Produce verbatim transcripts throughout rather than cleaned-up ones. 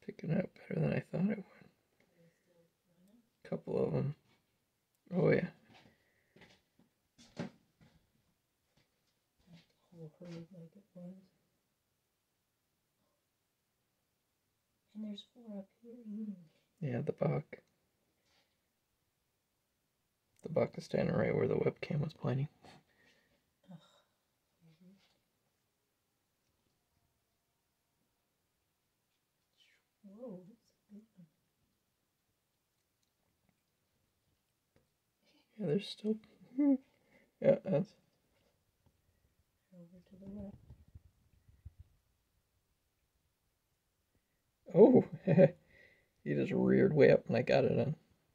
Picking up better than I thought it would. A couple of them. Oh yeah. Whole herd like it was. And there's four up here eating. Yeah, the buck. The buck is standing right where the webcam was pointing. Ugh. Whoa, that's a big one. Yeah, there's still. Yeah, that's. Over to the left. Oh, he just reared way up and I got it on.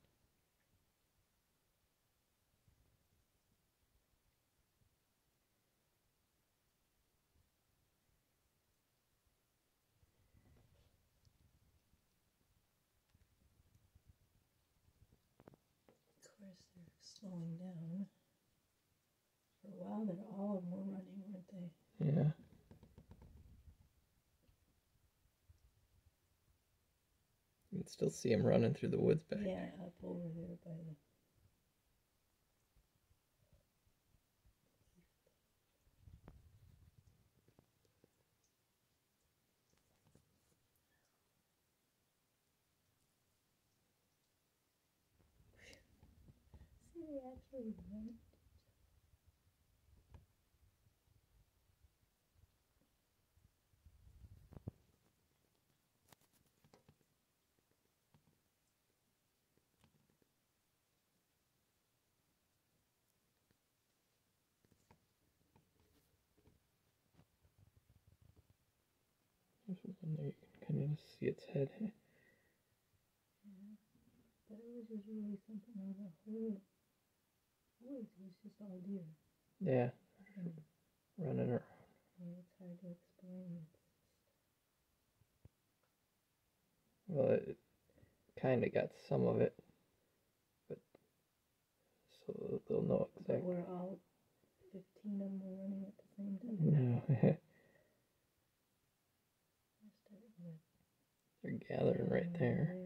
Of course, they're slowing down. For a while, they're all of them were running, weren't they? Yeah. You can still see him running through the woods back. Yeah, up over there by the. See, they actually went. This one there, you can kind of see its head. Yeah. But it was just really something on the whole woods. It was just all deer. Yeah. And Running around. yeah, it's hard to explain. Well, it kind of got some of it, but so they'll know exactly. But we're all fifteen of them were running at the same time. No. They're starting to They're gathering right there.